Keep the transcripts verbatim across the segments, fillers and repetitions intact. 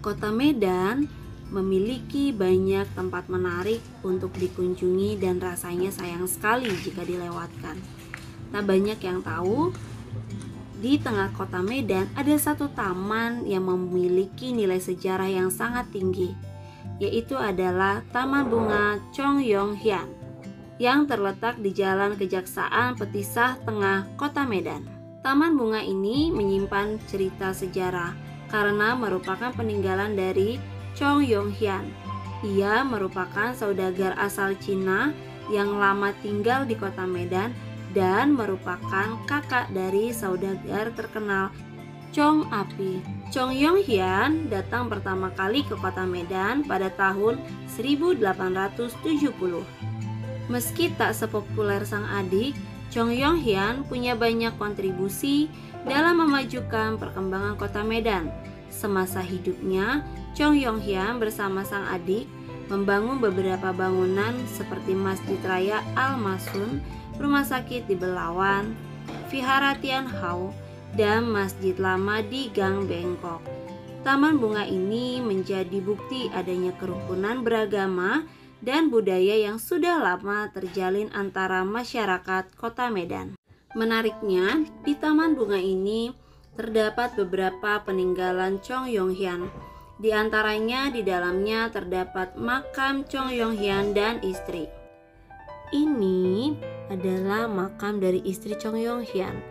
Kota Medan memiliki banyak tempat menarik untuk dikunjungi dan rasanya sayang sekali jika dilewatkan. Tak banyak yang tahu, di tengah kota Medan ada satu taman yang memiliki nilai sejarah yang sangat tinggi, yaitu adalah Taman Bunga Chongyonghyang yang terletak di Jalan Kejaksaan Petisah Tengah Kota Medan. Taman bunga ini menyimpan cerita sejarah karena merupakan peninggalan dari Chongyonghyang. Ia merupakan saudagar asal Cina yang lama tinggal di kota Medan dan merupakan kakak dari saudagar terkenal Chong Api. Chongyonghyang datang pertama kali ke kota Medan pada tahun seribu delapan ratus tujuh puluh. Meski tak sepopuler sang adik, Chongyonghyang punya banyak kontribusi dalam memajukan perkembangan kota Medan. Semasa hidupnya, Chongyonghyang bersama sang adik membangun beberapa bangunan seperti Masjid Raya Al-Masun, Rumah Sakit di Belawan, Vihara Tianhao, dan Masjid Lama di Gang Bengkok. Taman bunga ini menjadi bukti adanya kerukunan beragama dan budaya yang sudah lama terjalin antara masyarakat kota Medan. Menariknya, di taman bunga ini terdapat beberapa peninggalan Chongyonghyang. Di antaranya di dalamnya terdapat makam Chongyonghyang dan istri. Ini adalah makam dari istri Chongyonghyang.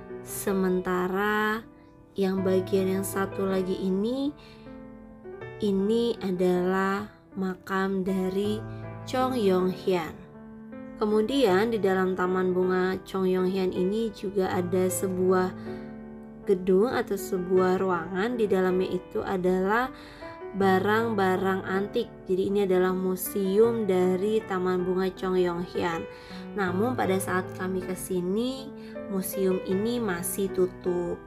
Sementara yang bagian yang satu lagi ini, ini adalah makam dari Chongyonghyang. Kemudian di dalam taman bunga Chongyonghyang ini juga ada sebuah gedung atau sebuah ruangan. Di dalamnya itu adalah barang-barang antik. Jadi ini adalah museum dari taman bunga Chongyonghyang. Namun pada saat kami ke sini, museum ini masih tutup.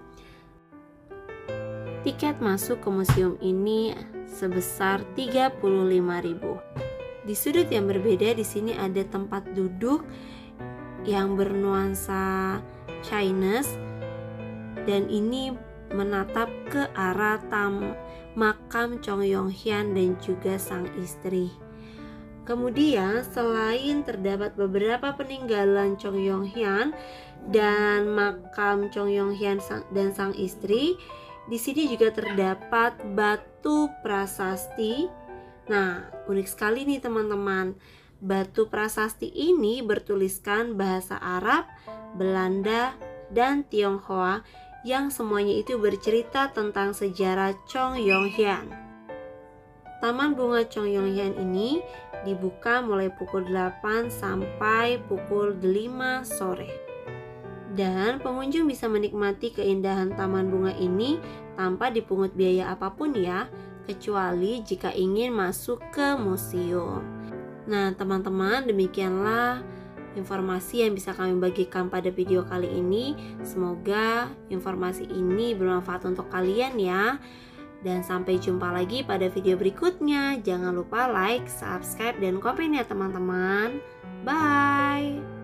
Tiket masuk ke museum ini sebesar tiga puluh lima ribu. Di sudut yang berbeda di sini ada tempat duduk yang bernuansa Chinese dan ini menatap ke arah tam makam Chongyonghyang dan juga sang istri. Kemudian selain terdapat beberapa peninggalan Chongyonghyang dan makam Chongyonghyang dan sang istri, di sini juga terdapat batu prasasti. Nah, unik sekali nih teman-teman. Batu prasasti ini bertuliskan bahasa Arab, Belanda, dan Tionghoa yang semuanya itu bercerita tentang sejarah Chongyonghyang. Taman bunga Chongyonghyang ini dibuka mulai pukul delapan sampai pukul lima sore. Dan pengunjung bisa menikmati keindahan taman bunga ini tanpa dipungut biaya apapun ya, kecuali jika ingin masuk ke museum. Nah teman-teman, demikianlah informasi yang bisa kami bagikan pada video kali ini. Semoga informasi ini bermanfaat untuk kalian ya. Dan sampai jumpa lagi pada video berikutnya. Jangan lupa like, subscribe, dan komen ya teman-teman. Bye.